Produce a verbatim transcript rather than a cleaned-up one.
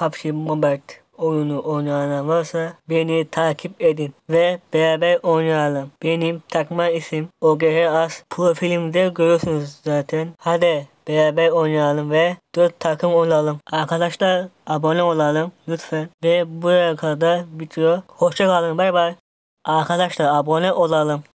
P U B G Mobile oyunu oynayan varsa beni takip edin ve beraber oynayalım. Benim takma isim O G H As, profilimde görüyorsunuz zaten. Hadi beraber oynayalım ve dört takım olalım. Arkadaşlar abone olalım lütfen. Ve buraya kadar bitiyor. Hoşça kalın, bay bay. Arkadaşlar abone olalım.